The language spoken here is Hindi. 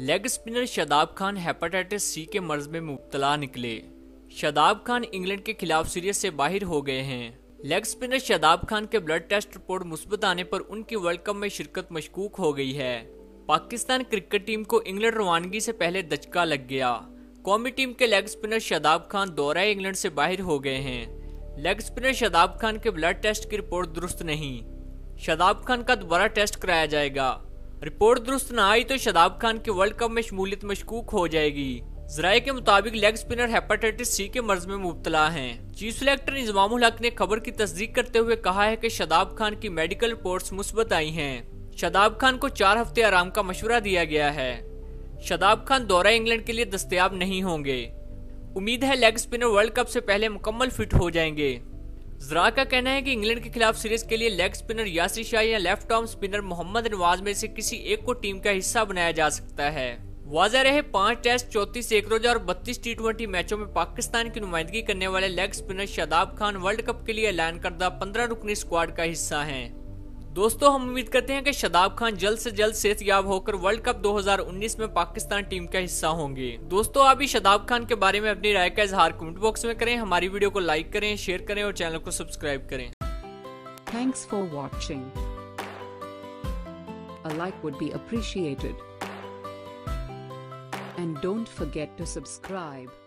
Leg spinner Shadab Khan hepatitis C के मर्ज में मुब्तला निकले। शादाब खान इंग्लैंड के खिलाफ सीरीज से बाहर हो गए हैं। लेग स्पिनर शादाब खान के ब्लड टेस्ट रिपोर्ट मुस्बत आने पर उनकी वर्ल्ड कप में शिरकत मशकूक हो गई है। पाकिस्तान क्रिकेट टीम को इंग्लैंड रवानगी से पहले दचका लग गया। कौमी टीम के लेग स्पिनर शादाब खान दौरा इंग्लैंड से बाहर हो गए हैं। लेग स्पिनर शादाब खान के ब्लड टेस्ट की रिपोर्ट दुरुस्त नहीं। शादाब खान का दोबारा टेस्ट कराया जाएगा। रिपोर्ट दुरुस्त न आई तो शादाब खान की वर्ल्ड कप में शमूलियत मशकूक हो जाएगी। जराये के मुताबिक लेग स्पिनर हेपेटाइटिस सी के मर्ज में मुब्तला हैं। चीफ सेलेक्टर इंजमामुल हक ने खबर की तस्दीक करते हुए कहा है कि शादाब खान की मेडिकल रिपोर्ट्स मुस्बत आई हैं। शादाब खान को 4 हफ्ते आराम का मशवरा दिया गया है। शादाब खान दौरा इंग्लैंड के लिए दस्तयाब नहीं होंगे। उम्मीद है लेग स्पिनर वर्ल्ड कप से पहले मुकम्मल फिट हो जाएंगे। जरा का कहना है कि इंग्लैंड के खिलाफ सीरीज के लिए लेग स्पिनर यासिर शाह या left arm spinner Mohammad Nawaz में से किसी एक को टीम का हिस्सा बनाया जा सकता है। वाज़ेह रहे 5 टेस्ट, 34 एक रोजा और 32 T20 मैचों में पाकिस्तान की नुमाइंदगी करने वाले leg spinner Shadab Khan world cup के लिए ऐलान करदा 15 रुकनी स्क्वाड का हिस्सा हैं। दोस्तों, हम उम्मीद करते हैं कि शादाब खान जल्द से जल्द सेहतयाब होकर वर्ल्ड कप 2019 में पाकिस्तान टीम का हिस्सा होंगे। दोस्तों, आप भी शादाब खान के बारे में अपनी राय का इजहार कमेंट बॉक्स में करें। हमारी वीडियो को लाइक करें, शेयर करें और चैनल को सब्सक्राइब करें। Thanks for watching. A like would be appreciated. And don't forget to subscribe.